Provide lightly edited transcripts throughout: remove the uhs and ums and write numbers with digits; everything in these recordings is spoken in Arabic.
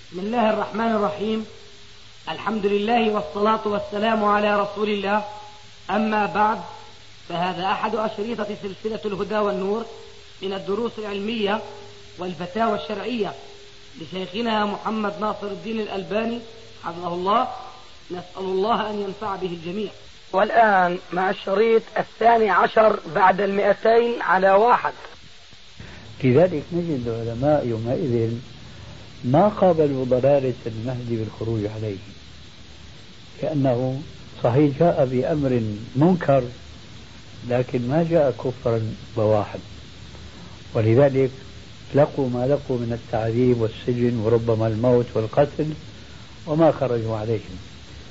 بسم الله الرحمن الرحيم. الحمد لله والصلاة والسلام على رسول الله. أما بعد، فهذا أحد أشريطة سلسلة الهدى والنور من الدروس العلمية والفتاوى الشرعية لشيخنا محمد ناصر الدين الألباني حفظه الله. نسأل الله أن ينفع به الجميع. والآن مع الشريط 12 بعد 200 على 1. لذلك نجد العلماء يومئذ ما قابلوا ضلالة المهدي بالخروج عليه، لأنه صحيح جاء بأمر منكر لكن ما جاء كفرا بواحد، ولذلك لقوا ما لقوا من التعذيب والسجن وربما الموت والقتل وما خرجوا عليهم.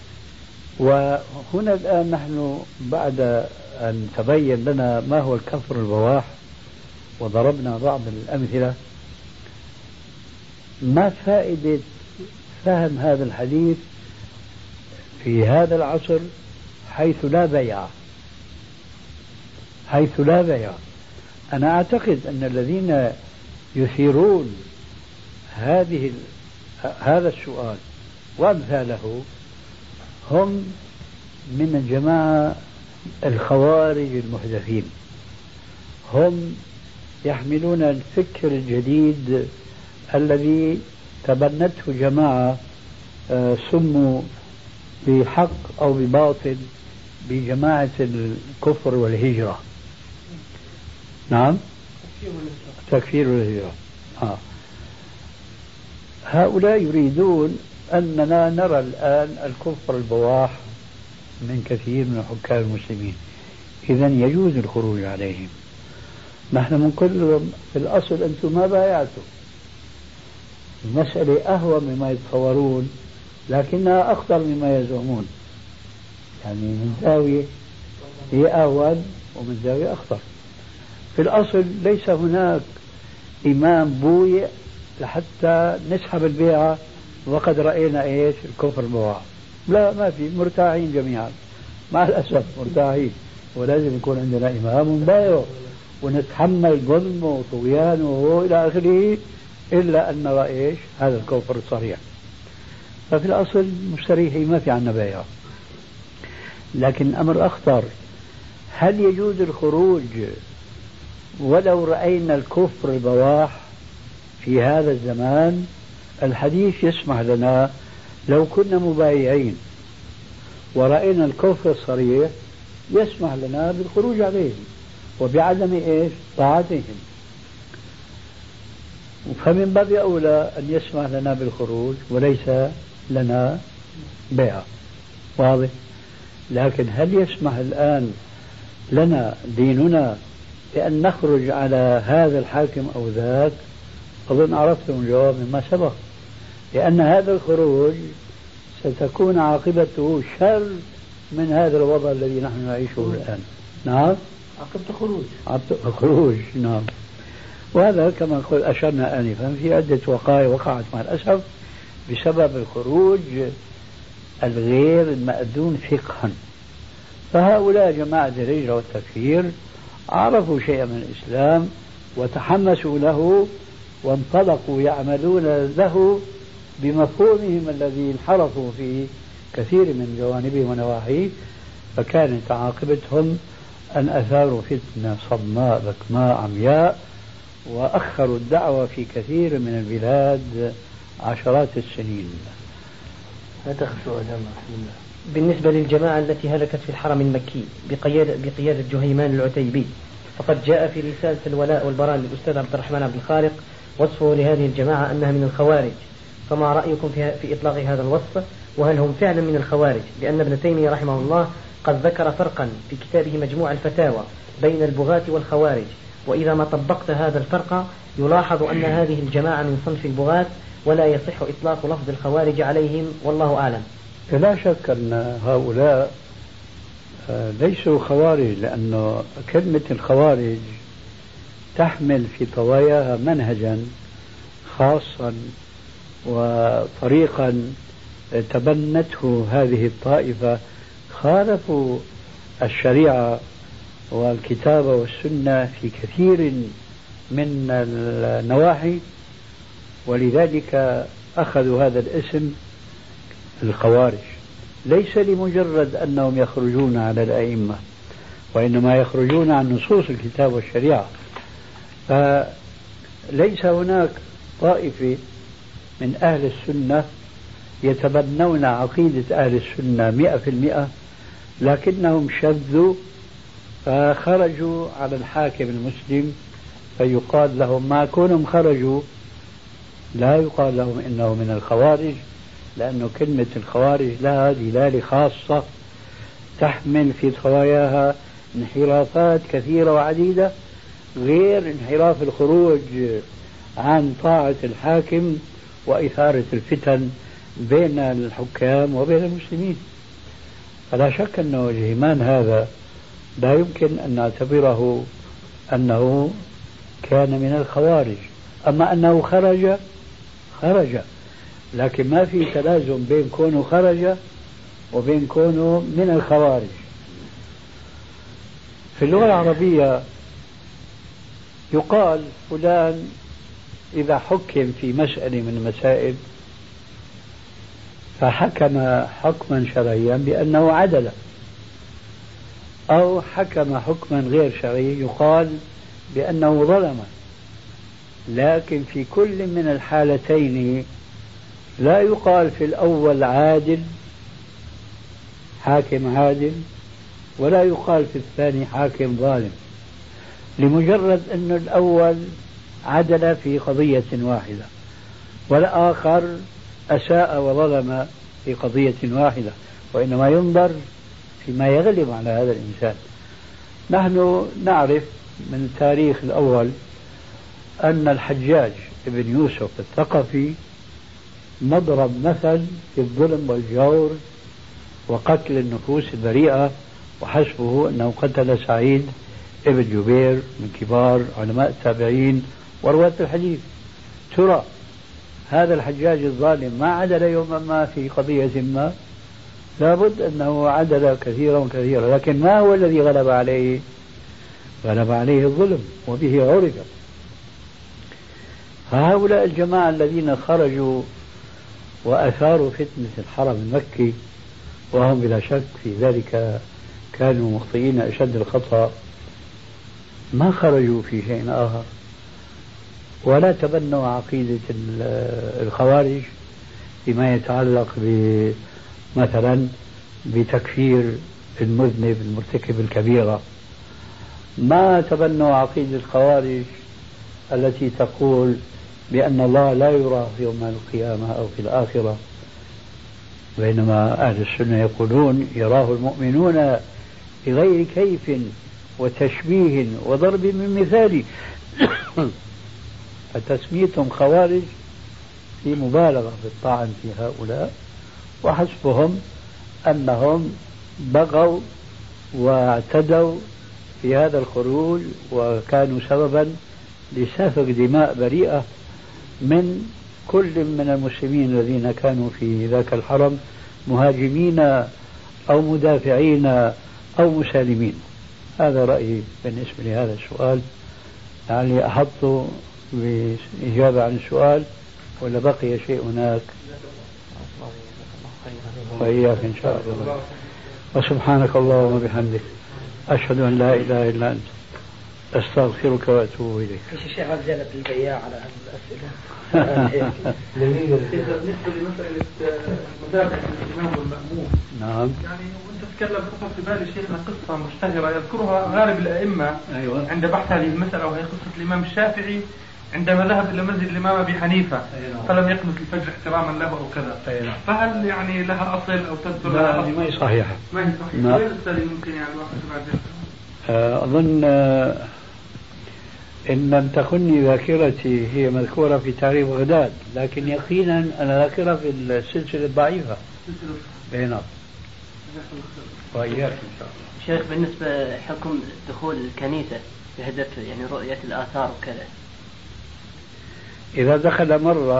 وهنا الآن نحن بعد أن تبين لنا ما هو الكفر البواح وضربنا بعض الأمثلة، ما فائدة فهم هذا الحديث في هذا العصر حيث لا بيع؟ أنا أعتقد أن الذين يثيرون هذا السؤال وأمثاله هم من الجماعة الخوارج المحدثين، هم يحملون الفكر الجديد الذي تبنته جماعة سموا بحق أو بباطل بجماعة الكفر والهجرة. نعم، تكفير والهجرة. هؤلاء يريدون أننا نرى الآن الكفر البواح من كثير من حكام المسلمين، إذن يجوز الخروج عليهم. نحن من كل في الأصل أنتم ما بايعتم، المسألة أهوى مما يتصورون لكنها أخطر مما يزعمون، يعني من زاوية هي أهون ومن زاوية أخطر. في الأصل ليس هناك إمام بويع لحتى نسحب البيعة وقد رأينا إيش الكفر بواح، لا، ما في، مرتاحين جميعا مع الأسف مرتاحين، ولازم يكون عندنا إمام بايع ونتحمل ظلمه وطغيانه وإلى آخره إلا أن نرى إيش هذا الكفر الصريح. ففي الأصل مستريحين ما في عنا بايع. لكن أمر أخطر، هل يجوز الخروج ولو رأينا الكفر البواح في هذا الزمان؟ الحديث يسمح لنا لو كنا مبايعين ورأينا الكفر الصريح يسمح لنا بالخروج عليهم وبعدم إيش طاعتهم، فمن باب أولى أن يسمح لنا بالخروج وليس لنا بيع. واضح؟ لكن هل يسمح الآن لنا ديننا بأن نخرج على هذا الحاكم أو ذاك؟ أظن عرفتم الجواب مما سبق، لأن هذا الخروج ستكون عاقبته شر من هذا الوضع الذي نحن نعيشه الآن. نعم، عاقبة خروج. نعم، وهذا كما أشرنا آنفا في عدة وقائع وقعت مع الأسف بسبب الخروج الغير المأذون فقها. فهؤلاء جماعة الهجرة والتكفير عرفوا شيئا من الإسلام وتحمسوا له وانطلقوا يعملون له بمفهومهم الذي انحرفوا في كثير من جوانبه ونواحيه، فكانت عاقبتهم أن أثاروا فتنة صماء بكماء عمياء وأخروا الدعوة في كثير من البلاد عشرات السنين. بالنسبة للجماعة التي هلكت في الحرم المكي بقيادة جهيمان العتيبي، فقد جاء في رسالة الولاء والبراء للأستاذ عبد الرحمن عبد الخالق وصفه لهذه الجماعة أنها من الخوارج، فما رأيكم في إطلاق هذا الوصف؟ وهل هم فعلا من الخوارج؟ لأن ابن تيمية رحمه الله قد ذكر فرقا في كتابه مجموع الفتاوى بين البغاة والخوارج، وإذا ما طبقت هذا الفرق يلاحظ أن هذه الجماعة من صنف البغاة ولا يصح إطلاق لفظ الخوارج عليهم، والله أعلم. لا شك أن هؤلاء ليسوا خوارج، لأن كلمة الخوارج تحمل في طواياها منهجا خاصا وطريقا تبنته هذه الطائفة، خالفوا الشريعة والكتاب والسنة في كثير من النواحي، ولذلك أخذوا هذا الاسم الخوارج ليس لمجرد أنهم يخرجون على الأئمة، وإنما يخرجون عن نصوص الكتاب والشريعة. فليس هناك طائفة من أهل السنة يتبنون عقيدة أهل السنة 100%، لكنهم شذوا فخرجوا على الحاكم المسلم، فيقال لهم ما كونهم خرجوا لا يقال لهم إنه من الخوارج، لأن كلمة الخوارج لها دلالة خاصة تحمل في طواياها انحرافات كثيرة وعديدة، غير انحراف الخروج عن طاعة الحاكم وإثارة الفتن بين الحكام وبين المسلمين. فلا شك أنه الهيمان هذا لا يمكن أن نعتبره أنه كان من الخوارج. أما أنه خرج، لكن ما في تلازم بين كونه خرج وبين كونه من الخوارج. في اللغة العربية يقال فلان إذا حكم في مسألة من المسائل فحكم حكما شرعيا بأنه عدل، أو حكم حكما غير شرعي يقال بأنه ظلم. لكن في كل من الحالتين لا يقال في الأول عادل حاكم عادل، ولا يقال في الثاني حاكم ظالم، لمجرد أن الأول عدل في قضية واحدة والآخر أساء وظلم في قضية واحدة، وإنما ينظر فيما يغلب على هذا الإنسان. نحن نعرف من التاريخ الأول أن الحجاج ابن يوسف الثقفي مضرب مثل في الظلم والجور وقتل النفوس البريئة، وحسبه أنه قتل سعيد ابن جبير من كبار علماء التابعين ورواة الحديث. ترى هذا الحجاج الظالم ما عدل يوما ما في قضية ما؟ لابد أنه عدل كثيرا وكثيرا، لكن ما هو الذي غلب عليه؟ غلب عليه الظلم، وبه عرف. فهؤلاء الجماعة الذين خرجوا وأثاروا فتنة الحرم المكي، وهم بلا شك في ذلك كانوا مخطئين أشد الخطأ، ما خرجوا في شيء آخر ولا تبنوا عقيدة الخوارج فيما يتعلق مثلا بتكفير المذنب المرتكب الكبيرة. ما تبنوا عقيدة الخوارج التي تقول بأن الله لا يرى يوم القيامة أو في الآخرة، بينما أهل السنة يقولون يراه المؤمنون بغير كيف وتشبيه وضرب من مثال. فتسميتهم خوارج في مبالغة في الطعن في هؤلاء، وحسبهم أنهم بغوا واعتدوا في هذا الخروج وكانوا سببا لسفك دماء بريئة من كل من المسلمين الذين كانوا في ذاك الحرم مهاجمين أو مدافعين أو مسالمين. هذا رأيي بالنسبة لهذا السؤال. يعني أحط بإجابة عن السؤال ولا بقي شيء هناك؟ وإياك إن شاء الله. وسبحانك اللهم وبحمدك أشهد أن لا إله إلا أنت أستغفرك وأتوب إليك. في شيء رجالة البياع على هذه الأسئلة. بالنسبة لمسألة متابعة الإمام والمأموم. نعم. يعني وأنت تتكلم خطر في بالي شيخنا قصة مشتهرة يذكرها غالب الأئمة. أيوة. عند بحث هذه المسألة، وهي قصة الإمام الشافعي عندما ذهب إلى مسجد الإمام أبي حنيفة. أيوة. فلم يقنت الفجر احتراما له أو كذا. أيوة. فهل يعني لها أصل أو تذكر لا، لها أصل؟ ما هي صحيحة. ما هي صحيحة. غير السالي ممكن يعني الواحد بعد أظن إن لم تخني ذاكرتي هي مذكورة في تاريخ بغداد، لكن يقينا أنا ذاكرة في السلسلة الضعيفة. نعم. وإياك إن شاء الله. شيخ، بالنسبة حكم دخول الكنيسة بهدف يعني رؤية الآثار وكذا، إذا دخل مرة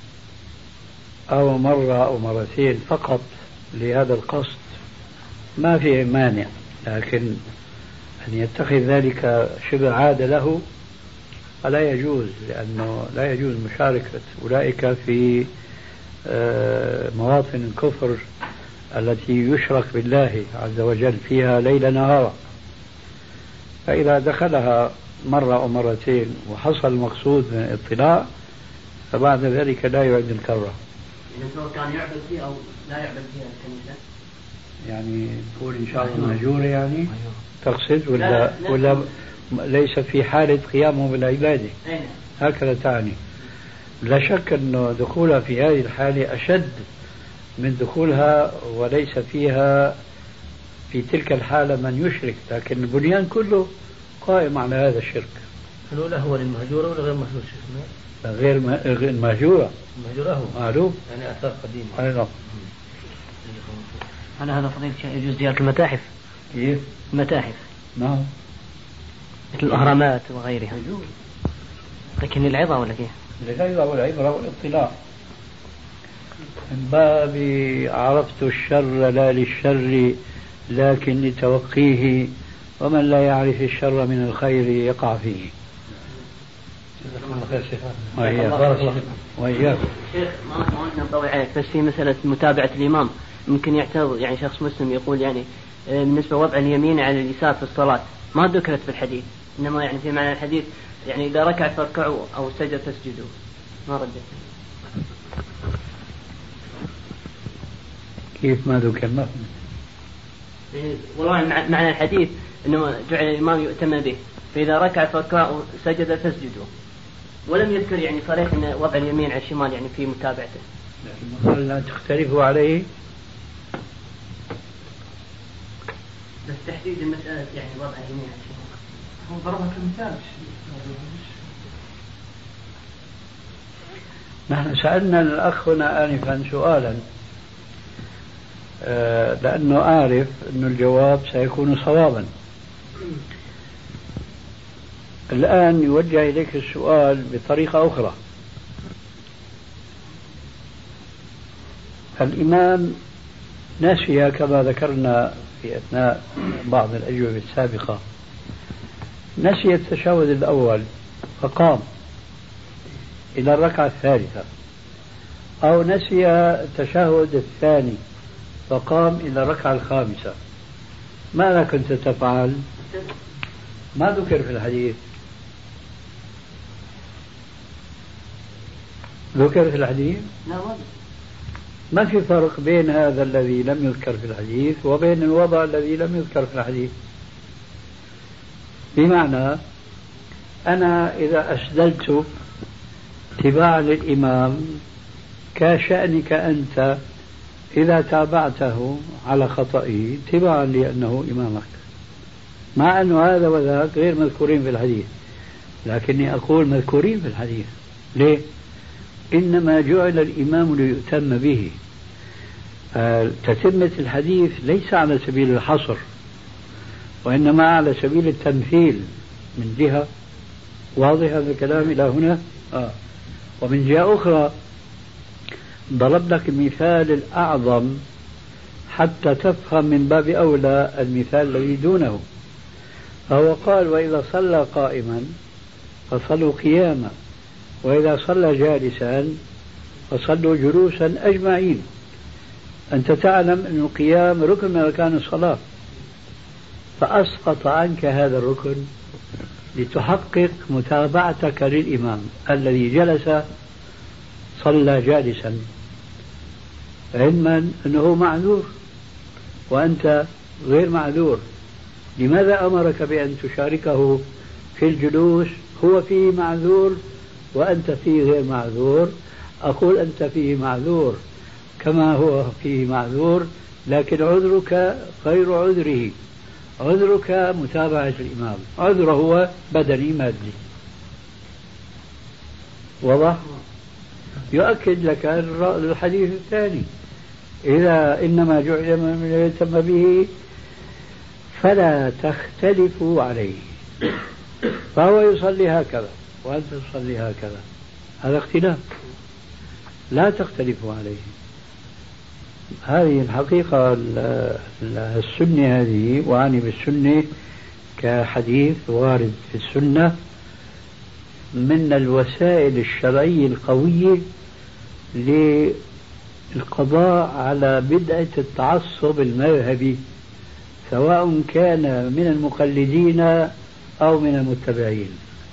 أو مرة أو مرتين فقط لهذا القصد ما في مانع، لكن أن يتخذ ذلك شبه عادة له فلا يجوز، لأنه لا يجوز مشاركة أولئك في مواطن الكفر التي يشرك بالله عز وجل فيها ليل نهارا، فإذا دخلها مرة أو مرتين وحصل المقصود من الاطلاع فبعد ذلك لا يعد الكرة. إذا سواء كان يعبد فيها أو لا يعبد فيها الكنيسة، يعني تقول إن شاء الله مهجورة يعني تقصد ولا ليس في حالة قيامه بالعبادة هكذا تعني؟ لا شك أن دخولها في هذه الحالة أشد من دخولها وليس فيها في تلك الحالة من يشرك، لكن البنيان كله قائم على هذا الشرك. الأولى هو للمهجورة ولا غير مهجور؟ غير المهجورة. المهجورة هو معلوم يعني آثار قديمة. أيضا. على هذا فضيلة يجوز زيارة المتاحف؟ كيف؟ المتاحف نعم مثل الأهرامات وغيرها يجوز، لكن العظة ولا كيف؟ العظة والعبرة والاطلاع من باب عرفت الشر لا للشر لكن لتوقيه ومن لا يعرف الشر من الخير يقع فيه. وإياك شيخ ما نطوي عليك بس في مسألة متابعة الإمام ممكن يعترض يعني شخص مسلم يقول يعني بالنسبة وضع اليمين على اليسار في الصلاة ما ذكرت في الحديث، إنما يعني في معنى الحديث يعني إذا ركع فاركعوا أو سجد تسجدوا، ما ردت. كيف ما ذكر؟ ما والله معنى الحديث إنه جعل الإمام يؤتم به، فإذا ركع فاركعوا سجد تسجدوا، ولم يذكر يعني صريح أن وضع اليمين على الشمال يعني في متابعته. لكن لا تختلفوا عليه بس تحديد المسألة يعني وضع اليمين على الشمال هو ضربها كمثال. نحن سألنا الأخ هنا آنفا سؤالا لأنه عارف أن الجواب سيكون صوابا. الآن يوجه إليك السؤال بطريقة أخرى. الإمام نسي كما ذكرنا في أثناء بعض الأجوبة السابقة، نسي التشهد الأول فقام إلى الركعة الثالثة، أو نسي التشهد الثاني فقام إلى الركعة الخامسة، ماذا كنت تفعل؟ ما ذكر في الحديث. ذكر في الحديث؟ لا ما في فرق بين هذا الذي لم يذكر في الحديث وبين الوضع الذي لم يذكر في الحديث. بمعنى أنا إذا أسدلت اتباعا للإمام كشأنك أنت إذا تابعته على خطئه اتباعا لأنه إمامك، مع أن هذا وذاك غير مذكورين في الحديث، لكني أقول مذكورين في الحديث. ليه؟ إنما جعل الإمام ليؤتم به. تتمة الحديث ليس على سبيل الحصر وإنما على سبيل التمثيل من جهة. واضح هذا الكلام إلى هنا؟ ومن جهة أخرى ضرب لك المثال الأعظم حتى تفهم من باب أولى المثال الذي دونه. فهو قال وإذا صلى قائما فصلوا قياما وإذا صلى جالسا فصلوا جلوسا أجمعين. أنت تعلم أن القيام ركن من أركان الصلاة، فأسقط عنك هذا الركن لتحقق متابعتك للإمام الذي جلس صلى جالسا، علما أنه معذور وأنت غير معذور. لماذا أمرك بأن تشاركه في الجلوس؟ هو فيه معذور وأنت فيه غير معذور. أقول أنت فيه معذور كما هو فيه معذور، لكن عذرك غير عذره. عذرك متابعة الإمام، عذره هو بدني مادي. واضح؟ يؤكد لك الحديث الثاني إذا إنما جعل من يتم به فلا تختلفوا عليه. فهو يصلي هكذا وأنت تصلي هكذا، هذا اختلاف، لا تختلفوا عليه. هذه الحقيقة السنة هذه، وأعني بالسنة كحديث وارد في السنة، من الوسائل الشرعية القوية القضاء على بدعة التعصب المذهبي سواء كان من المقلدين أو من المتبعين،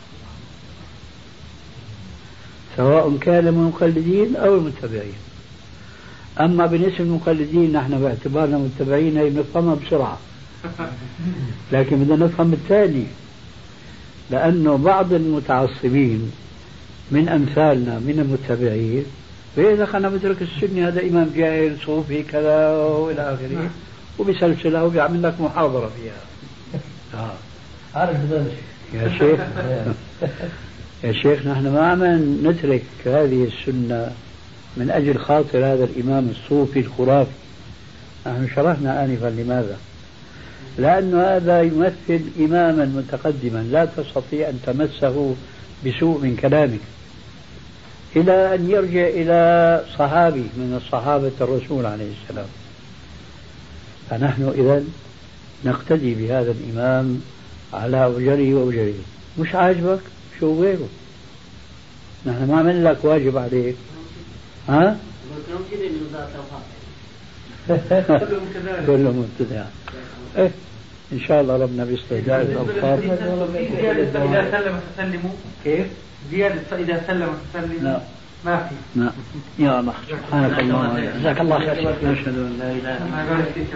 سواء كان من المقلدين أو المتبعين. أما بالنسبة للمقلدين نحن باعتبارنا متبعين هي بنفهمها بسرعة، لكن بدنا نفهم التالي، لأنه بعض المتعصبين من أمثالنا من المتبعين فإذا خلنا بدرك السني هذا إمام جاهل صوفي كذا وإلى آخره، وبسلسلة وبيعمل لك محاضرة فيها. يا شيخ يا شيخ نحن ما عم نترك هذه السنة من أجل خاطر هذا الإمام الصوفي الخرافي. نحن شرحنا آنفا لماذا؟ لأن هذا يمثل إماما متقدما لا تستطيع أن تمسه بسوء من كلامك إلى أن يرجع إلى صحابي من الصحابة الرسول عليه السلام. فنحن إذن نقتدي بهذا الإمام على أوجره وأوجره. مش عاجبك شو غيره؟ نحن ما عمل لك واجب عليك. ها؟ كلهم مبتدع. إيه إن شاء الله ربنا بيستهداء الأوقات. إذا سلم فسلموا. كيف؟ زيادة فإذا سلم فسلموا. لا ما في. لا يا الله سبحانك اللهم جزاك الله خير. أشهد أن لا إله إلا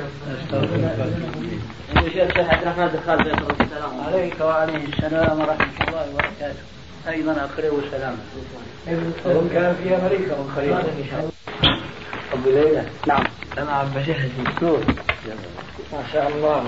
أنت الشيخ عبد الرحمن الدخال عليك وعليه السلام ورحمة الله وبركاته. أيضا أقرأ سلام. هم كان في أمريكا من قريب. أبو ليلى. نعم. أنا عم بجهز دكتور. ما شاء الله.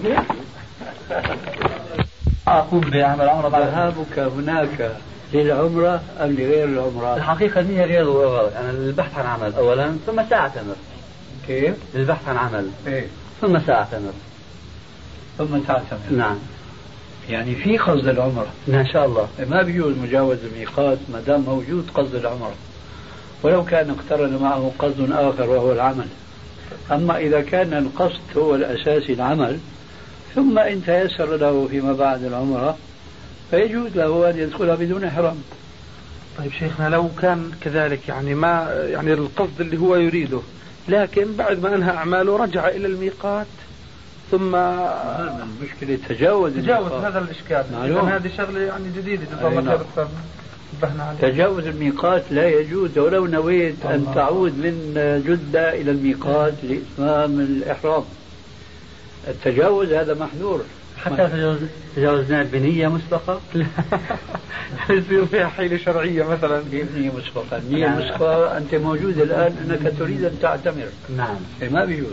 أقوم بعمل عمرة بعد. ذهابك هناك للعمرة أم لغير العمرة؟ الحقيقة النية غير أنا البحث عن عمل أولا ثم سأعتمر. كيف؟ البحث عن عمل. إيه؟ ثم سأعتمر. ثم تعتمر. نعم. يعني في قصد العمرة. إن شاء الله. ما بيجوز مجاوز الميقات ما دام موجود قصد العمرة، ولو كان اقترن معه قصد آخر وهو العمل. أما إذا كان القصد هو الأساسي العمل ثم إن تيسر له فيما بعد العمرة فيجوز له أن يدخلها بدون إحرام. طيب شيخنا لو كان كذلك يعني ما يعني القصد اللي هو يريده، لكن بعد ما أنهى أعماله رجع إلى الميقات ثم المشكلة تجاوز هذا الإشكال. هذه شغلة يعني جديدة تجاوز الميقات لا يجوز ولو نويت أن تعود من جدة إلى الميقات لإتمام الإحرام. التجاوز هذا محذور. حتى تجاوزنا بنية مسبقة. يصير فيها حيلة شرعية مثلا. بنية مسبقة. النية مسبقة أنت موجود الآن أنك تريد أن تعتمر. نعم. ما بيجوز.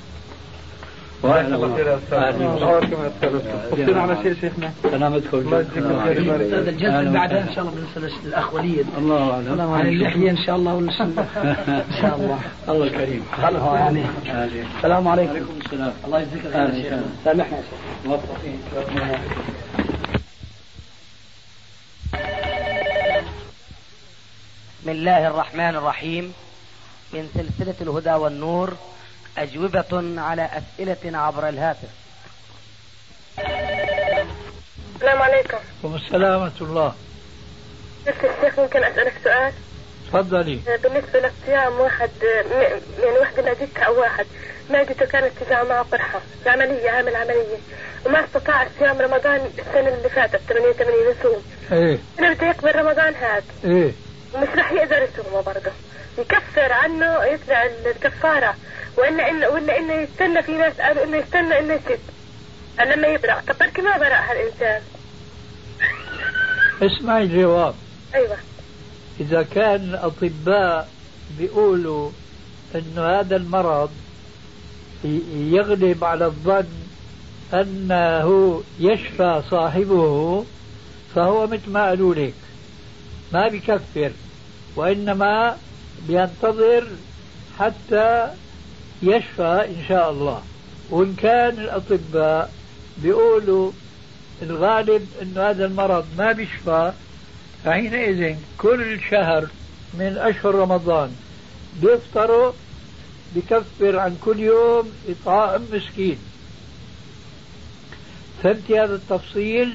الله خير يا أستاذ. وصلنا على شيء شيخنا. سلامتكم. الله يجزيكم خير. الجلسة اللي بعدها إن شاء الله بالنسبة للأخ وليد. الله أعلم. عن اللحية إن شاء الله والسنة. إن شاء الله. الله الكريم. خلص يعني. السلام عليكم. وعليكم السلام. الله يجزيك خير يا شيخ. سامحنا يا شيخ. موفقين. بسم الله الرحمن الرحيم. من سلسلة الهدى والنور أجوبة على أسئلة عبر الهاتف. السلام عليكم. السلام ورحمة الله. الشيخ ممكن أسألك سؤال؟ تفضلي. بالنسبة للصيام واحد يعني واحدة ناديتها أو واحد ناديته كانت تجاه معه قرحة عامل عملية وما استطاع صيام رمضان السنة اللي فاتت 88 يصوم. إيه. أنا بدي يقبل رمضان هذا. إيه. ومش راح يقدر يصومه برضه. يكفر عنه يطلع الكفارة ولا إنه يستنى. في ناس قالوا إنه يستنى إنه يسد لما يبرأ. طب بركي ما برأ هالإنسان. اسمعي الجواب. أيوة. إذا كان الأطباء بيقولوا إنه هذا المرض يغلب على الظن أنه يشفى صاحبه فهو مثل ما قالوا لك ما بيكفر، وإنما بينتظر حتى يشفى إن شاء الله. وإن كان الأطباء بيقولوا الغالب أن هذا المرض ما بيشفى فحينئذ كل شهر من أشهر رمضان بيفطروا بكفر عن كل يوم إطعام مسكين. فهمتي هذا التفصيل؟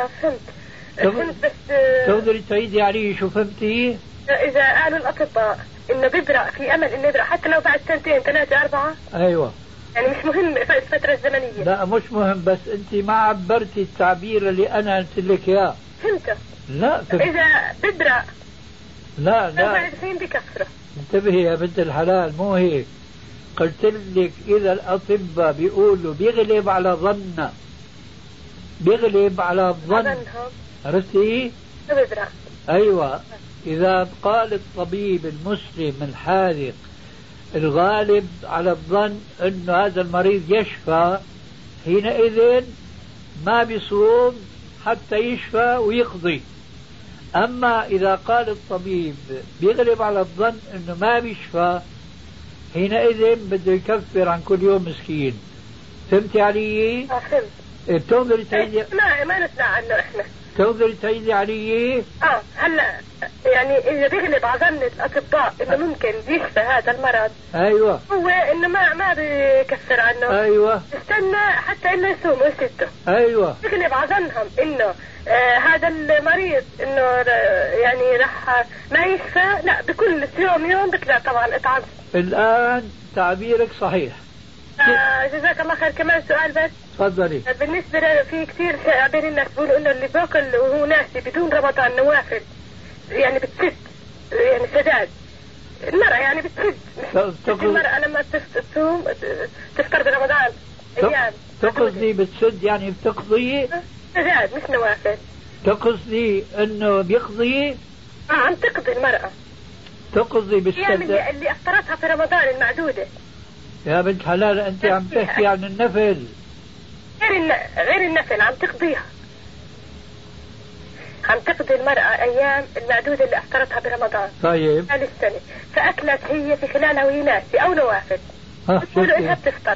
فهمت بس تقدري تعيدي عليه شو فهمتي؟ إذا قالوا الأطباء انه بيبرأ في امل انه يبرأ حتى لو بعد 2 3 4؟ ايوه يعني مش مهم الفترة الزمنية. لا مش مهم، بس انت ما عبرتي التعبير اللي انا قلت لك اياه. فهمته. لا اذا بيبرأ لا بعد حين بكفره. انتبهي يا بنت الحلال، مو هيك. قلت لك اذا الاطباء بيقولوا بيغلب على ظن، بيغلب على الظن، عرفتي؟ بيبرأ. ايوه، اذا قال الطبيب المسلم الحاذق الغالب على الظن انه هذا المريض يشفى، حينئذ ما بيصوم حتى يشفى ويقضي. اما اذا قال الطبيب بيغلب على الظن انه ما بيشفى، حينئذ بده يكفر عن كل يوم مسكين. فهمتي علي؟ فهمت. بتقدري تعيدي؟ ما نسمع عنه احنا. تقدري تعيدي علي؟ هلا يعني اذا بيغلب على ظن الاطباء انه ممكن يشفى هذا المرض، ايوه، هو انه ما بيكفر عنه. ايوه، استنى حتى انه يصوم ويسده. ايوه، بيغلب على ظنهم انه هذا المريض انه يعني راح ما يشفى، لا بكل يوم بيطلع طبعا اطعام. الان تعبيرك صحيح. جزاك الله خير. كمان سؤال بس. تفضلي. بالنسبة في كثير بين الناس بيقولوا انه اللي باكل وهو ناسي بدون رمضان نوافل يعني بتسد، يعني سداد المرأة يعني بتسد. المرأة لما تصوم تفطر برمضان ايام تقصدي بتسد يعني بتقضي سداد مش نوافل؟ تقصدي انه بيقضي؟ عم تقضي المرأة، تقضي بالسد يعني اللي افطرتها في رمضان المعدودة. يا بنت حلال انت عم تحكي عن النفل. غير النفل عم تقضيها، عم تقضي المرأة أيام المعدودة اللي أفطرتها برمضان. طيب. خلال السنة، فأكلت هي في خلالها وهي ناسي أو نوافل، بتقولوا إنها بتفطر.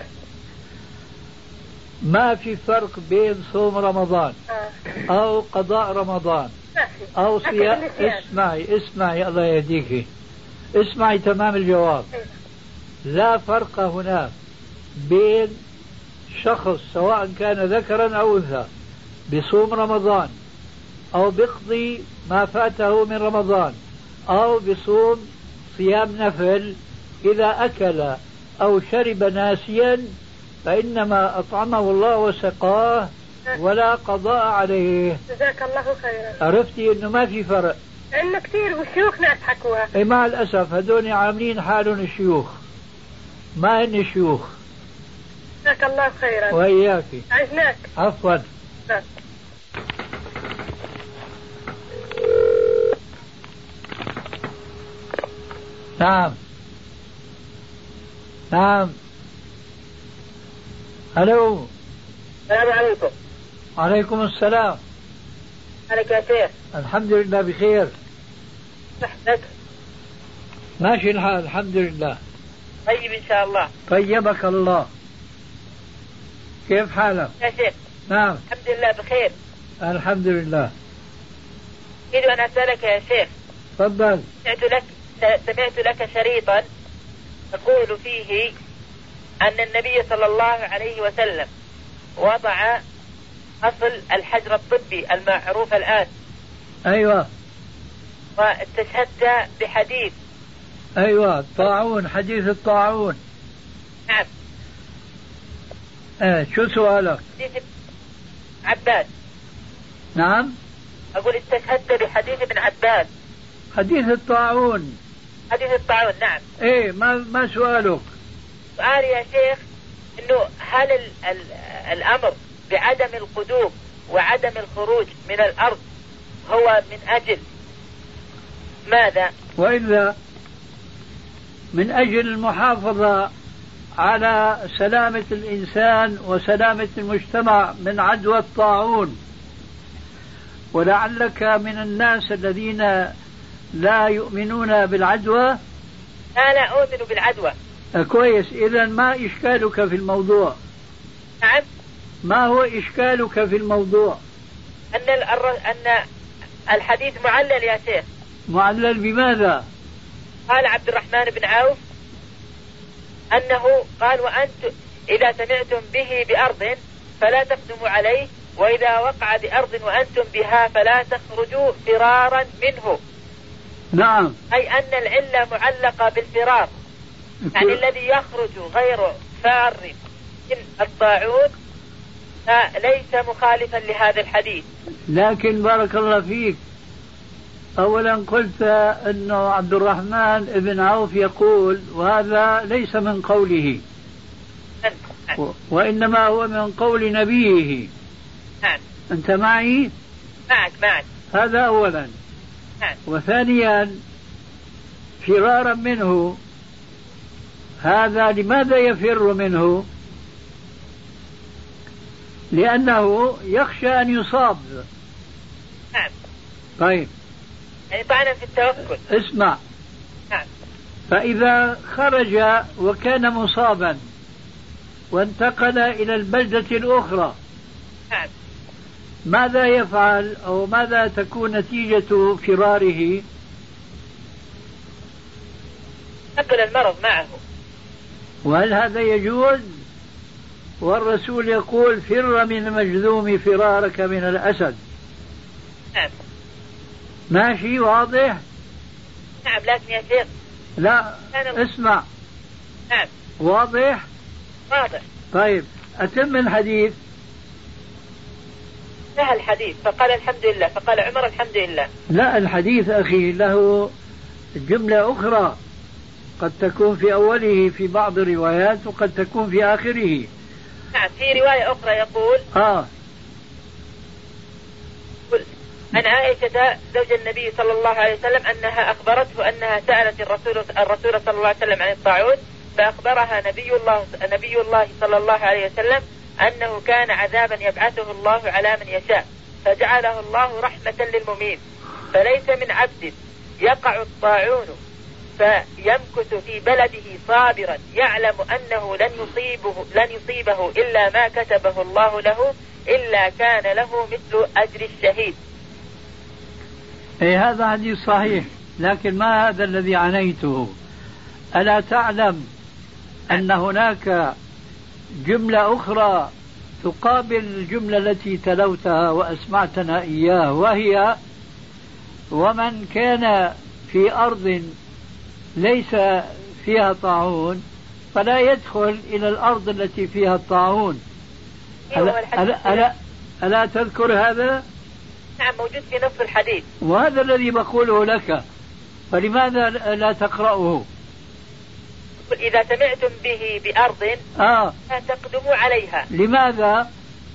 ما في فرق بين صوم رمضان أو قضاء رمضان أو صيام. اسمعي الله يهديك، اسمعي تمام الجواب. لا فرق هناك بين شخص سواء كان ذكرا أو أنثى بصوم رمضان أو بيقضي ما فاته من رمضان أو بصوم صيام نفل. إذا أكل أو شرب ناسيا فإنما أطعمه الله وسقاه ولا قضاء عليه. جزاك الله خيرا. عرفتي إنه ما في فرق؟ إنه كثير وشيوخنا يضحكوها. إيه مع الأسف هدول عاملين حالهم الشيوخ، ما هن شيوخ. جزاك الله خيرا. وإياك. عزناك. عفوا. نعم. الو. السلام عليكم. وعليكم السلام. عليك يا شيخ. الحمد لله بخير. صحتك؟ ماشي الحال الحمد لله. طيب ان شاء الله. طيبك الله. كيف حالك يا شيخ؟ نعم الحمد لله بخير. الحمد لله. أريد أن أسألك يا شيخ. تفضل. سمعت لك شريطا تقول فيه أن النبي صلى الله عليه وسلم وضع أصل الحجر الطبي المعروف الآن. أيوة. واستشهدت بحديث. أيوة الطاعون، حديث الطاعون. نعم. شو سؤالك؟ حديث عباس. نعم. أقول استشهدت بحديث ابن عباس. حديث الطاعون. حديث الطاعون نعم. ايه ما سؤالك؟ سؤالي يا شيخ انه هل الامر بعدم القدوم وعدم الخروج من الارض هو من اجل ماذا؟ وإلا من اجل المحافظة على سلامة الانسان وسلامة المجتمع من عدوى الطاعون. ولعلك من الناس الذين لا يؤمنون بالعدوى. لا أؤمن بالعدوى. كويس، إذن ما إشكالك في الموضوع؟ نعم. ما هو إشكالك في الموضوع؟ أن الحديث معلل يا شيخ. معلل بماذا؟ قال عبد الرحمن بن عوف أنه قال وأنتم إذا سمعتم به بأرض فلا تقدموا عليه، وإذا وقع بأرض وأنتم بها فلا تخرجوا فرارا منه. نعم. أي أن العلة معلقة بالفرار، يعني الذي يخرج غير فار من الطاعون ليس مخالفا لهذا الحديث. لكن بارك الله فيك، أولا قلت أنه عبد الرحمن بن عوف يقول، وهذا ليس من قوله وإنما هو من قول نبيه. أنت معي؟ معك. هذا أولا. وثانيا فرارا منه، هذا لماذا يفر منه؟ لأنه يخشى أن يصاب. طيب، يعني طعنا في التوكل. اسمع. فإذا خرج وكان مصابا وانتقل إلى البلدة الأخرى ماذا يفعل أو ماذا تكون نتيجة فراره؟ نقل المرض معه. وهل هذا يجوز؟ والرسول يقول فر من المجذوم فرارك من الأسد. ماشي، واضح؟ نعم، لكن يا شيخ لا اسمع. واضح. طيب، أتم الحديث. انتهى الحديث فقال الحمد لله، فقال عمر الحمد لله. لا، الحديث أخي له جملة أخرى قد تكون في أوله في بعض الروايات وقد تكون في آخره. نعم، في رواية أخرى يقول عن عائشة زوج النبي صلى الله عليه وسلم أنها أخبرته أنها سألت الرسول صلى الله عليه وسلم عن الطاعون، فأخبرها نبي الله صلى الله عليه وسلم أنه كان عذابا يبعثه الله على من يشاء، فجعله الله رحمة للمؤمنين، فليس من عبد يقع الطاعون فيمكث في بلده صابرا يعلم أنه لن يصيبه إلا ما كتبه الله له إلا كان له مثل أجر الشهيد. هذا حديث صحيح، لكن ما هذا الذي عنيته؟ ألا تعلم أن هناك جملة أخرى تقابل الجملة التي تلوتها وأسمعتنا إياه، وهي ومن كان في أرض ليس فيها طاعون فلا يدخل إلى الأرض التي فيها الطاعون. ألا تذكر هذا؟ نعم، موجود في نص الحديث، وهذا الذي بقوله لك، فلماذا لا تقرأه؟ إذا سمعتم به بأرض لا تقدموا عليها. لماذا؟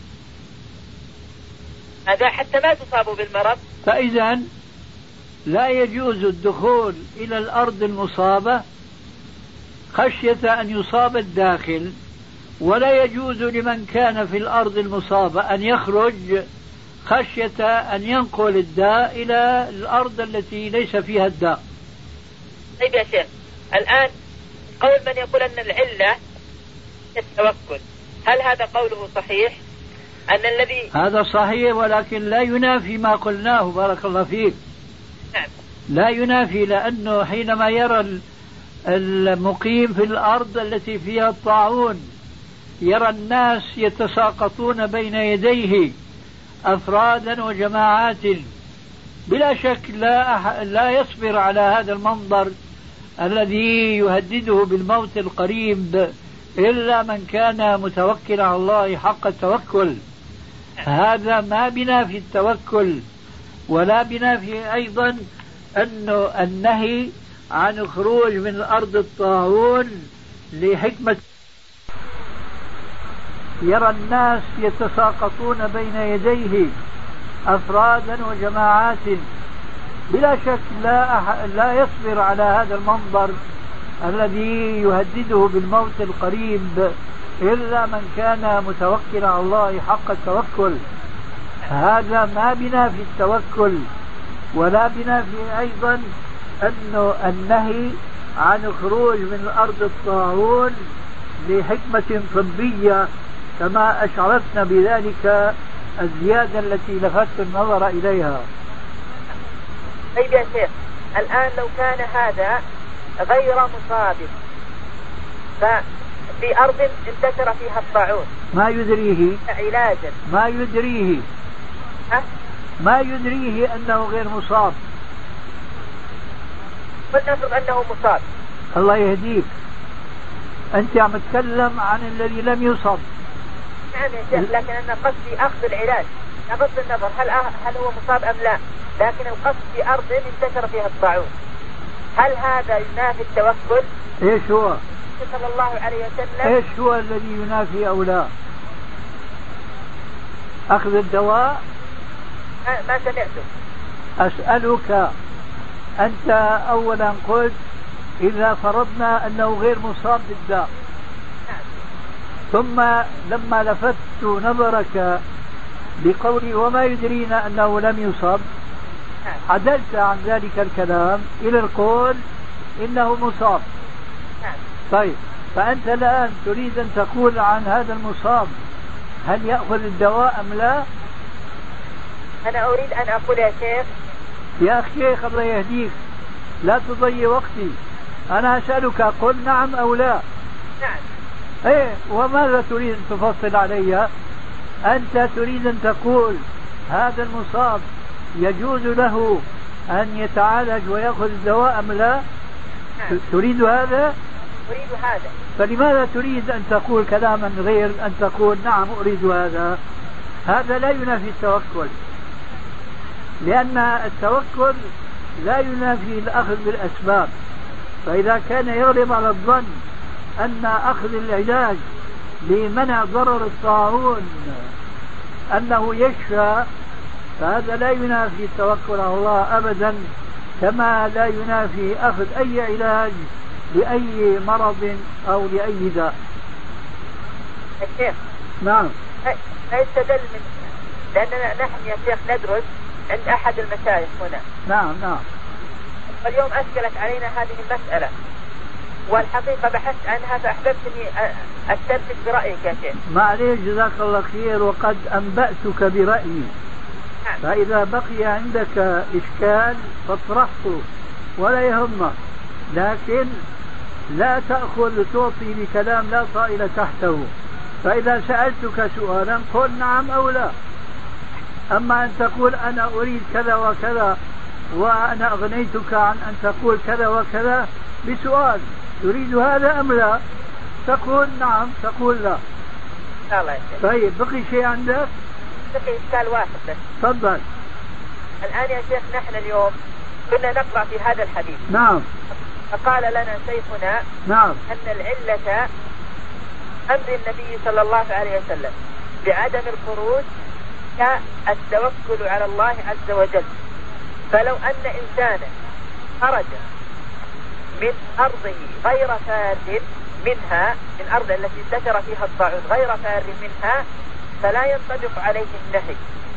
هذا حتى ما تصابوا بالمرض. فإذا لا يجوز الدخول إلى الأرض المصابة خشية أن يصاب الداخل، ولا يجوز لمن كان في الأرض المصابة أن يخرج خشية أن ينقل الداء إلى الأرض التي ليس فيها الداء. طيب يا شيخ، الآن قول من يقول أن العلة التوكل، هل هذا قوله صحيح؟ أن الذي هذا صحيح، ولكن لا ينافي ما قلناه بارك الله فيك. لا ينافي، لأنه حينما يرى المقيم في الأرض التي فيها الطاعون يرى الناس يتساقطون بين يديه أفرادا وجماعات، بلا شك لا يصبر على هذا المنظر الذي يهدده بالموت القريب إلا من كان متوكلا على الله حق التوكل. هذا ما بنافي التوكل، ولا بنافي أيضا أنه النهي عن الخروج من الأرض الطاعون لحكمة يرى الناس يتساقطون بين يديه أفرادا وجماعات، بلا شك لا يصبر على هذا المنظر الذي يهدده بالموت القريب إلا من كان متوكلا على الله حق التوكل. هذا ما بنافي التوكل، ولا بنافي أيضا أنه النهي عن الخروج من الأرض الطاعون لحكمة طبية كما أشعرتنا بذلك الزيادة التي لفت النظر إليها. طيب يا شيخ، الآن لو كان هذا غير مصاب ففي أرض انتشر فيها الطاعون ما يدريه علاجا، ما يدريه أنه غير مصاب، ولنفرض أنه مصاب. الله يهديك، أنت عم تتكلم عن الذي لم يصب. نعم يا شيخ، لكن أنا قصدي أخذ العلاج بغض النظر هل هو مصاب أم لا، لكن القصد في أرض انتشر فيها الطاعون، هل هذا ينافي التوكل؟ إيش هو؟ صلى الله عليه وسلم إيش هو الذي ينافي أو لا؟ أخذ الدواء؟ ما سمعته. أسألك، أنت أولا قلت إذا فرضنا أنه غير مصاب بالداء، ثم لما لفت نظرك بقولي وما يدرينا أنه لم يصب، عدلت عن ذلك الكلام إلى القول إنه مصاب. طيب، فأنت الآن تريد أن تقول عن هذا المصاب هل يأخذ الدواء أم لا؟ أنا أريد أن أقول يا شيخ، يا شيخ الله يهديك لا تضيع وقتي، أنا أسألك قل نعم أو لا. نعم. إيه، وماذا تريد أن تفصل علي؟ أنت تريد أن تقول هذا المصاب يجوز له أن يتعالج ويأخذ الدواء أم لا؟ نعم. تريد هذا؟ أريد هذا. فلماذا تريد أن تقول كلاما غير أن تقول نعم أريد هذا؟ هذا لا ينافي التوكل، لأن التوكل لا ينافي الأخذ بالأسباب. فإذا كان يغلب على الظن أن أخذ العلاج لمنع ضرر الطاعون أنه يشفى، فهذا لا ينافي التوكل على الله أبدا، كما لا ينافي أخذ أي علاج لأي مرض أو لأي داء. الشيخ نعم. لا يستدل من، لأننا نحن يا شيخ ندرس عند أحد المشايخ هنا. نعم نعم. واليوم أشكلت علينا هذه المسألة، والحقيقة بحثت عنها فأحببت أني أستنتج برأيك يا شيخ. معليش، جزاك الله خير، وقد أنبأتك برأيي. نعم. فإذا بقي عندك إشكال فاطرحه ولا يهمك، لكن لا تأخذ تعطي بكلام لا طائل تحته. فإذا سألتك سؤالا قل نعم أو لا. أما أن تقول أنا أريد كذا وكذا وأنا أغنيتك عن أن تقول كذا وكذا بسؤال تريد هذا أم لا، تقول نعم تقول لا. الله يسلمك. طيب، بقي شيء عندك؟ بقي إشكال واحد بس. تفضل. الآن يا شيخ نحن اليوم كنا نقرأ في هذا الحديث. نعم. فقال لنا شيخنا نعم أن العلة أمر النبي صلى الله عليه وسلم بعدم الخروج كالتوكل على الله عز وجل. فلو أن إنسانا خرج من أرضه غير فار منها، من أرض التي انتشر فيها الطاعون غير فار منها، فلا ينطبق عليه النهي.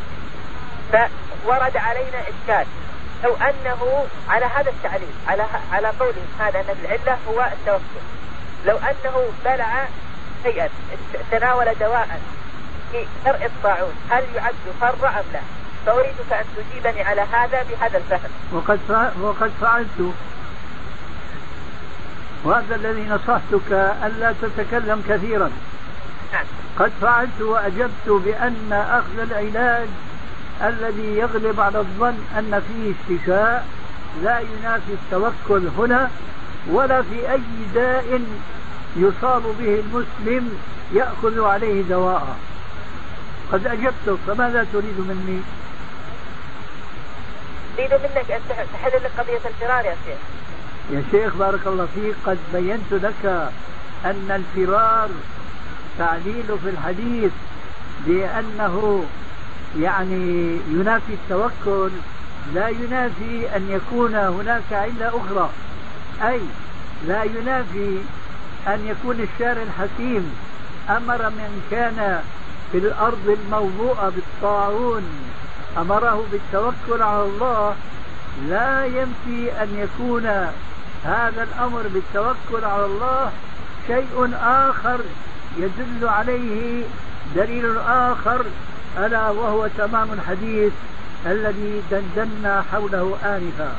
فورد علينا إشكال لو أنه على هذا التعليل على قولهم هذا أن العلة هو التوكل، لو أنه بلع شيئا تناول دواء في درء الطاعون هل يعد فر أم لا؟ فأريدك أن تجيبني على هذا بهذا الفهم. وقد فعلت، وهذا الذي نصحتك ألا تتكلم كثيرا. نعم. قد فعلت وأجبت بأن أخذ العلاج الذي يغلب على الظن أن فيه استشفاء لا ينافي التوكل هنا، ولا في أي داء يصاب به المسلم يأخذ عليه دواء. قد أجبتك، فماذا تريد مني؟ أريد منك أن تحل لك قضية الفرار يا شيخ. يا شيخ بارك الله فيك، قد بينت لك أن الفرار تعليل في الحديث بأنه يعني ينافي التوكل، لا ينافي أن يكون هناك علة أخرى، أي لا ينافي أن يكون الشارع الحكيم أمر من كان في الأرض الموضوعة بالطاعون أمره بالتوكل على الله، لا ينفي أن يكون هذا الأمر بالتوكل على الله شيء آخر يدل عليه دليل آخر، ألا وهو تمام الحديث الذي دندنا حوله آنفا.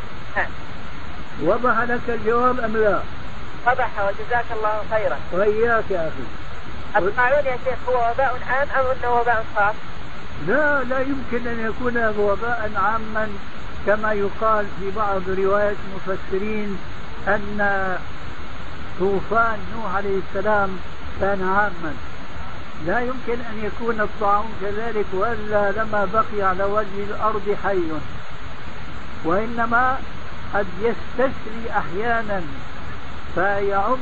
وضح لك الجواب أم لا؟ وضح، وجزاك الله خيرا. وإياك يا أخي. الطاعون يا شيخ هو وباء عام أو أنه وباء خاص؟ لا يمكن أن يكون وباء عاما كما يقال في بعض روايات المفسرين أن طوفان نوح عليه السلام كان عاما، لا يمكن أن يكون الطاعون كذلك وإلا لما بقي على وجه الأرض حي، وإنما قد يستسري أحيانا فيعم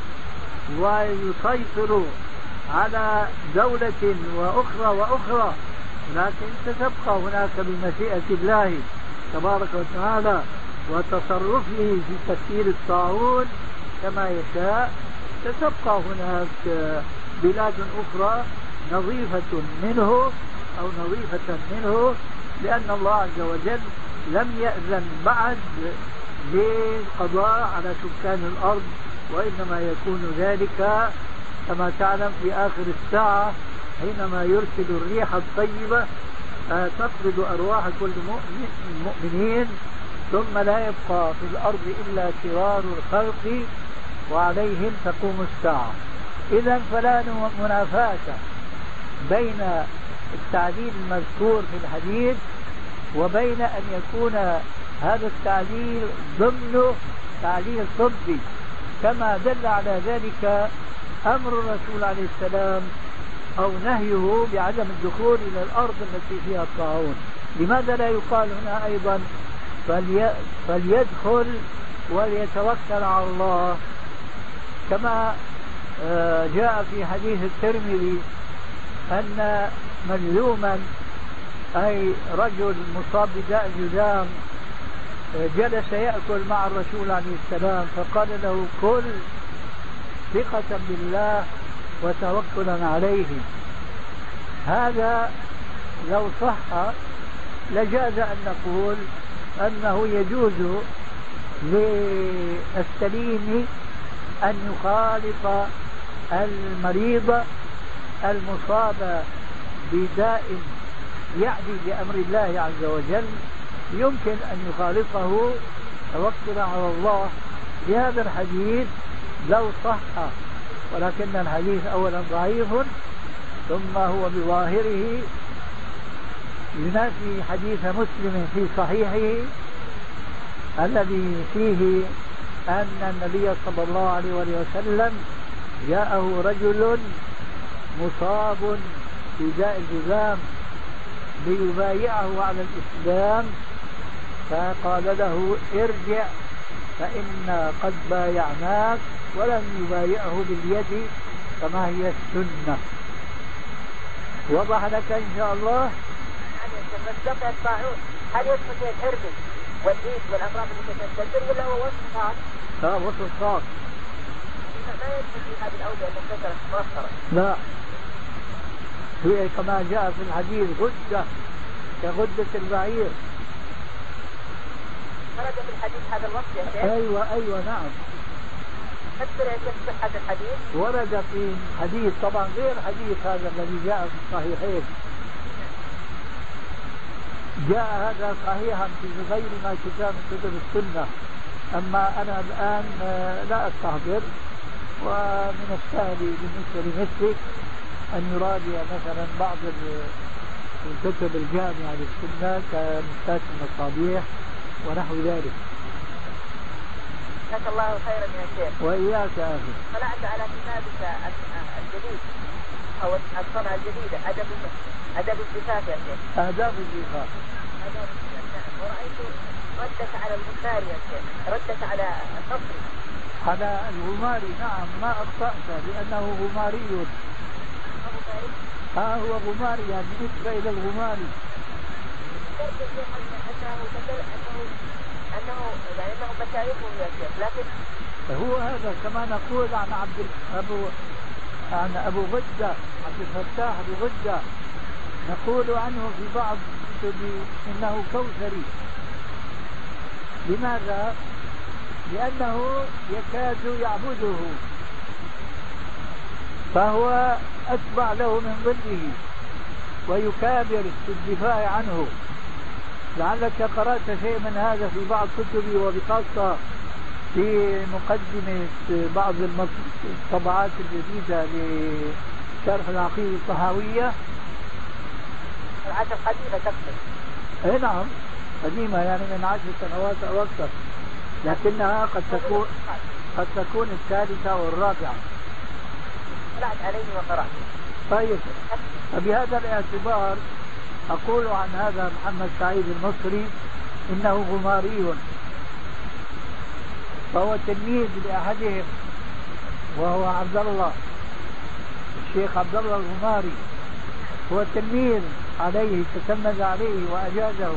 ويسيطر على دولة وأخرى، لكن ستبقى هناك بمشيئة الله تبارك وتعالى وتصرفه في تسيير الطاعون كما يشاء. ستبقى هناك بلاد أخرى نظيفة منه أو نظيفة منه، لأن الله عز وجل لم يأذن بعد للقضاء على سكان الأرض، وإنما يكون ذلك كما تعلم في آخر الساعة حينما يرسل الريح الطيبة تطرد أرواح كل المؤمنين، ثم لا يبقى في الأرض إلا شرار الخلق وعليهم تقوم الساعة. إذن فلا منافاة بين التعليل المذكور في الحديث وبين أن يكون هذا التعليل ضمن تعليل طبي، كما دل على ذلك أمر الرسول عليه السلام أو نهيه بعدم الدخول إلى الأرض التي فيها الطاعون. لماذا لا يقال هنا أيضا فليدخل وليتوكل على الله، كما جاء في حديث الترمذي أن مجذوما أي رجل مصاب بداء الجذام جلس يأكل مع الرسول عليه السلام فقال له كل ثقة بالله وتوكلا عليه. هذا لو صح لجاز أن نقول أنه يجوز للسليم أن يخالط المريض المصاب بداء يعدي بأمر الله عز وجل، يمكن أن يخالطه توكلا على الله بهذا الحديث لو صح، ولكن الحديث أولا ضعيف ثم هو بظاهره ينافي حديث مسلم في صحيحه الذي فيه أن النبي صلى الله عليه وسلم جاءه رجل مصاب بداء الجذام ليبايعه على الإسلام، فقال له ارجع فإن قد بايعناك، ولم يبايعه باليد كما هي السنة. وضح لك إن شاء الله. مصدق الطاعون هل يدخل فيه الحربي والديك والأمراض التي تنتشر ولا هو وصف خاص؟ وصف خاص. ما يدخل في هذه الأوجه المنتشرة مؤخرا؟ لا، هي كما جاء في الحديث غدة كغدة البعير. ورد في الحديث هذا الوصف يا شيخ؟ أيوة نعم. فسر يا شيخ صحة الحديث؟ ورد في حديث طبعا غير حديث هذا الذي جاء في الصحيحين، جاء هذا صحيحا في غير ما كتاب كتب السنة، أما أنا الآن لا أستحضر، ومن السهل بالنسبة لمثلك أن يراجع مثلا بعض الكتب الجامعة للسنة كمفتاح المصابيح ونحو ذلك. جزاك الله خيرا يا شيخ. وإياك يا أخي. طلعت على كتابك الجديد أو الصنعة الجديدة أدب الزفاف يا شيخ. آداب الزفاف. ورأيت ردك على الغماري يا شيخ، ردك على النصري. على الغماري نعم، ما أخطأت لأنه غماري. هو غماري يعني بالنسبة إلى الغماري. أنه مشايخه يا شيخ، لكن هو هذا كما نقول عن أبو غدة عبد الفتاح أبو غدة، نقول عنه في بعض إنه كوثري. لماذا؟ لأنه يكاد يعبده، فهو أتبع له من ظله ويكابر في الدفاع عنه. لعلك قرأت شيء من هذا في بعض كتبي، وبخاصة في مقدمة بعض الطبعات الجديدة لشرح العقيدة الطحاوية. العادة القديمة تقصد؟ نعم، قديمة يعني من 10 سنوات أو أكثر، لكنها قد تكون الثالثة والرابعة. طلعت عليه وقرأت. طيب، فبهذا الاعتبار أقول عن هذا محمد سعيد المصري إنه غماري، فهو تلميذ لأحدهم وهو عبد الله الشيخ عبد الله الغماري، هو تلميذ عليه، تتلمذ عليه وأجازه.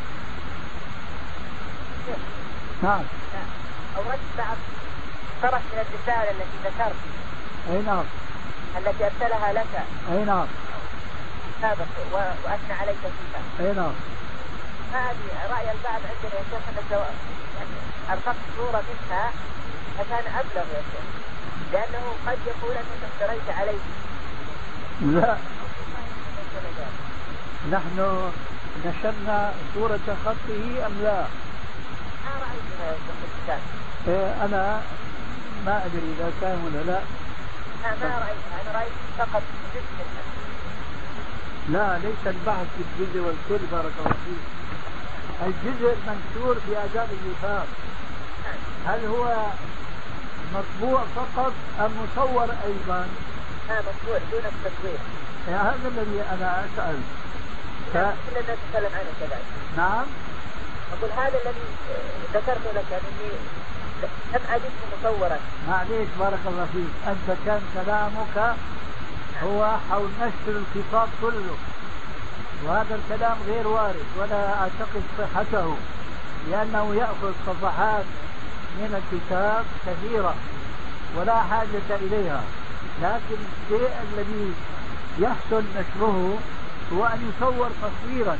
نعم. أوردت بعض طرف من الرسالة التي ذكرت. أي نعم. التي أرسلها لك. أي نعم. سابق وأثنى عليك فيها. أي نعم. هذه رأي البعض عندنا يا شيخ أنك يعني أرسلت صورة منها فكان أبلغ يا شيخ، لأنه قد يقول أنك افتريت عليه. لا، نحن نشرنا صورة خطه أم لا؟ ما رأيتها يا شيخ الكتاب. أنا ما أدري إذا كان ولا لا. ما رأيتها، أنا رأيت فقط جزء منها. لا، ليس البحث في الجزء والكل بارك الله فيك. الجزء المنشور في آداب الوفاق هل هو مطبوع فقط أم مصور أيضا؟ مطبوع دون التصوير. هذا الذي أنا أسأل. كلنا نتكلم عنه كذلك. نعم. أقول هذا الذي ذكرت لك أني لم أجده مصورا. معليش بارك الله فيك، أنت كان كلامك هو حول نشر الخطاب كله، وهذا الكلام غير وارد ولا أعتقد صحته، لأنه يأخذ صفحات من الكتاب كثيرة ولا حاجة إليها، لكن الشيء الذي يحسن نشره هو أن يصور تصويرا،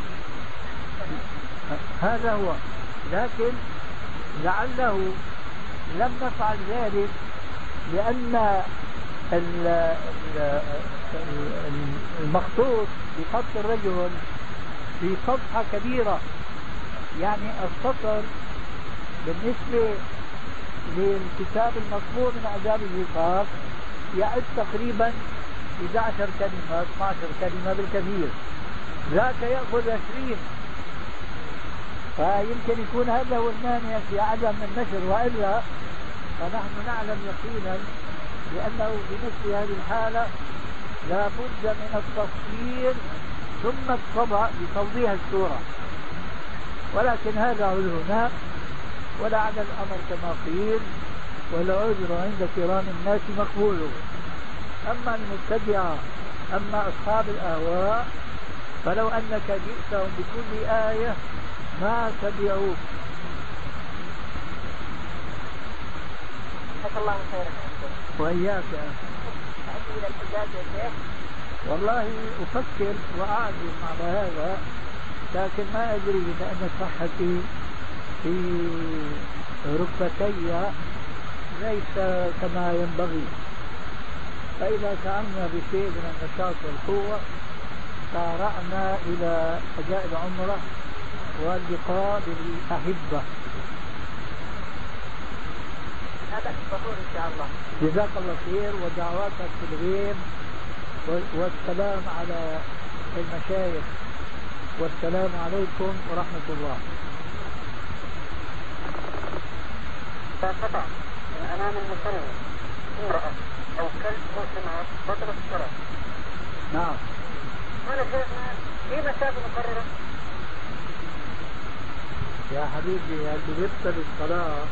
هذا هو. لكن لعله لم نفعل ذلك لأن المخطوط بخط الرجل في صفحة كبيرة، يعني السطر بالنسبة للكتاب المطبوع من آداب الوفاق يعد تقريبا 11 كلمة 12 كلمة بالكثير، ذاك يأخذ 20، فيمكن يكون هذا هو المانع في عدم النشر، وإلا فنحن نعلم يقينا لأنه بمثل هذه الحالة لا بد من التصوير ثم الطبع بتوضيح الصورة، ولكن هذا عذرنا ولعل الأمر كما قيل والعذر عند كرام الناس مقبول. أما المبتدعة أما أصحاب الأهواء فلو أنك جئتهم بكل آية ما تبعوك. جزاك الله خيرا. وإياك. تأتي إلى الحجاز يا شيخ؟ والله أفكر وأعزم على هذا، لكن ما أدري لأن صحتي في ركبتي ليس كما ينبغي، فإذا سعينا بشيء من النشاط والقوة سارعنا إلى أداء العمرة واللقاء بالأحبة. هذا الظهور إن شاء الله. جزاك الله خير ودعواتك في الغيب والسلام على المشايخ، والسلام عليكم ورحمة الله. قطع أمام المصلي امرأة أو كلب مسلمات بطل الصلاة. نعم. هنا شيخنا في مسافة مقررة. يا حبيبي اللي يبطل الصلاة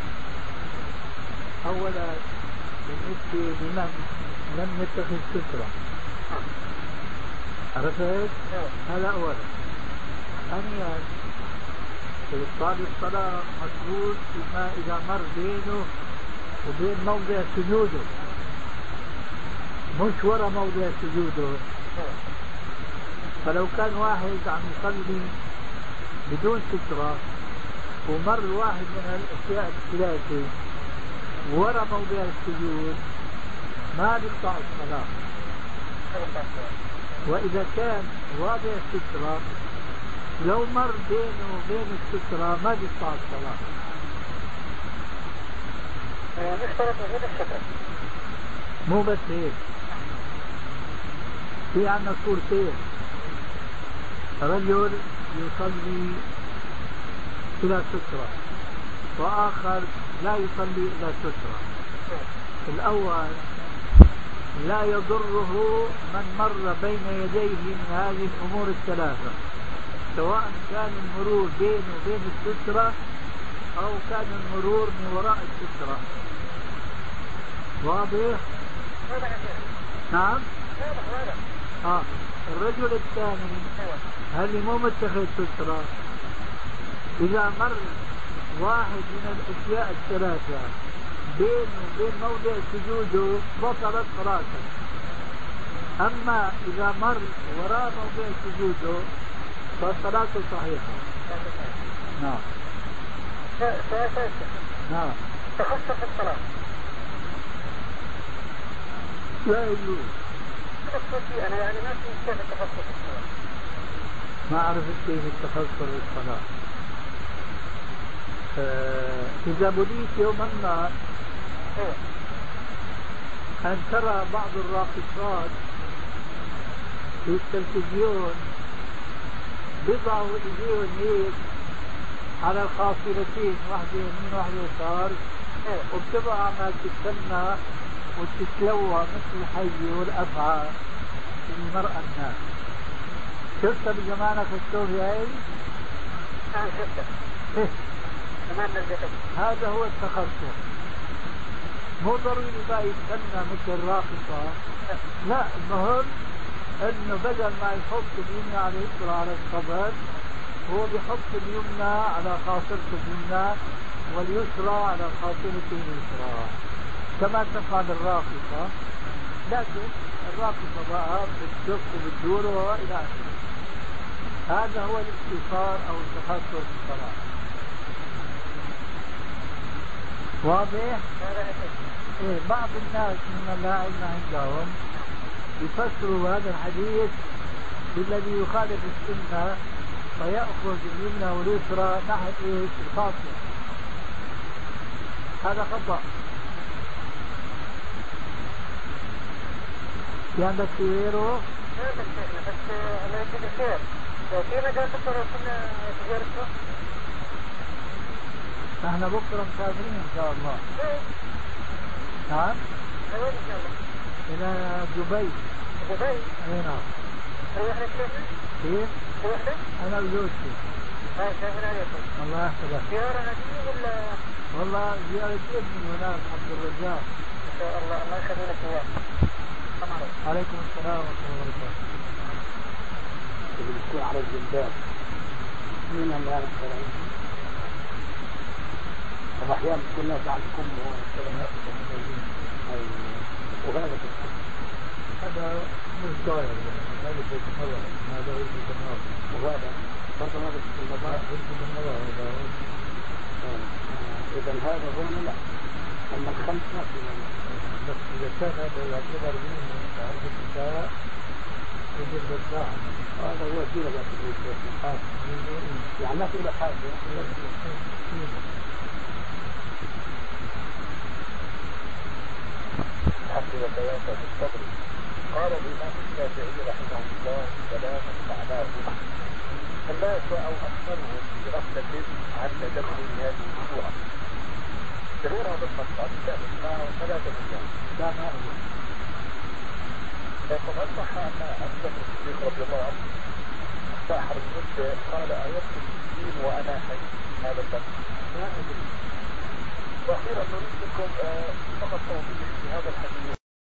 أولا بالنسبة لمن لم يتخذ سترة، عرفت؟ هذا أولا. ثانيا إبطال الصلاة مشروط فيما إذا مر بينه وبين موضع سجوده، مش وراء موضع سجوده. فلو كان واحد عم يصلي بدون سترة ومر واحد من الأشياء الثلاثة وراء موضع السجود ما بيقطع الصلاة. وإذا كان واضع السترة لو مر بينه وبين السترة ما بيقطع الصلاة. يشترط وجود السترة. مو بس هيك، في عنا صورتين، رجل يصلي إلى سترة وآخر لا يصلي إلى سترة. الأول لا يضره من مر بين يديه من هذه الأمور الثلاثة، سواء كان المرور بينه وبين السترة أو كان المرور من وراء السترة. واضح؟ نعم. الرجل الثاني هل مو متخذ سترة، إذا مر واحد من الأشياء الثلاثة بينه وبين موضع سجوده بطلت صلاته. أما إذا مر وراء موضع سجوده فصلاته صحيحة. نعم. نعم. تخصص الصلاة لا يجوز. تخصصي أنا يعني ما في كيف التخصص الصلاة. ما عرفت كيف التخصص الصلاة. إذا بليت يوم النار أن ترى بعض الراقصات في التلفزيون بيضعوا إيديهم هيك على الخاصرتين، واحدة يمين واحدة يسار، وبتبقى عمال تتسنى وتتلوى مثل الحي والأفعى المرأة الناس. شفتها بزمانك السوري هاي؟ شفتها. هذا هو التخصص. مو ضروري بقى يتسنى مثل الراقصة، لا، المهم انه بدل ما يحط اليمنى على اليسرى على الصدر هو بيحط اليمنى على خاصرته اليمنى واليسرى على خاصرته اليسرى كما تفعل الراقصة، لكن الراقصة بقى بتشق وبتدور والى اخره. هذا هو الاختصار او التخصص الصلاة. واضح؟ بعض الناس من لا علم عندهم يفسروا هذا الحديث بالذي يخالف السنة فيأخذ اليمنى واليسرى ناحية ايش؟ الخاصة. هذا خطأ. في عندك غيره؟ لا بس أنا أجد خير. لو في مجال تقرأ كنا تجارته. نحن بكرة مسافرين إن شاء الله. نعم؟ وين إن شاء الله؟ إلى دبي. دبي؟ أي نعم. روحنا كيف؟ كيف؟ روحنا؟ أنا وزوجتي. شاكر عليكم. الله يحفظك. زيارة هذه ولا؟ والله زيارة ابني هناك عبد الرزاق. إن شاء الله الله يخلي لك إياه. عليكم السلام ورحمة الله وبركاته. بتكون على الجلباب من أمام السلام. وأحيانا تكون ناس عندكم وهذا مش ضايع، هذا في النظر، هذا هو في النظر، وهذا برضه هذا في النظر، إذا هذا هون لا، أما الخمس ما في بس إذا كان هذا يعتبر من تعرف النساء يجب الساعة. هذا هو الدين يعني ما في له حاجة. حسب بيان الصبر. قال الإمام الشافعي رحمه الله كلاما معناه الناس أو أكثرهم بغفلة عن تدبر هذه الصورة. غيرها بالخطأ تأمل ثلاثة أيام لا ما هو. فقد أصح أن أبو بكر الصديق رضي الله عنه ساحر المدة قال أيدخل الدين وأنا حي هذا الدم لا أدري. وأخيرا نريد لكم فقط توضيح في هذا الحديث